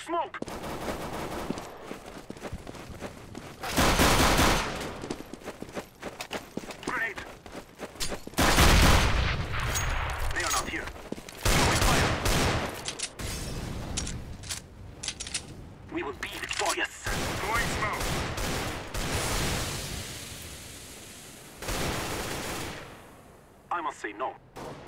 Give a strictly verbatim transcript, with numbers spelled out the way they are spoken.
smoke! Grenade! They are not here. Throwing fire! We will be victorious! Throwing smoke! I must say no.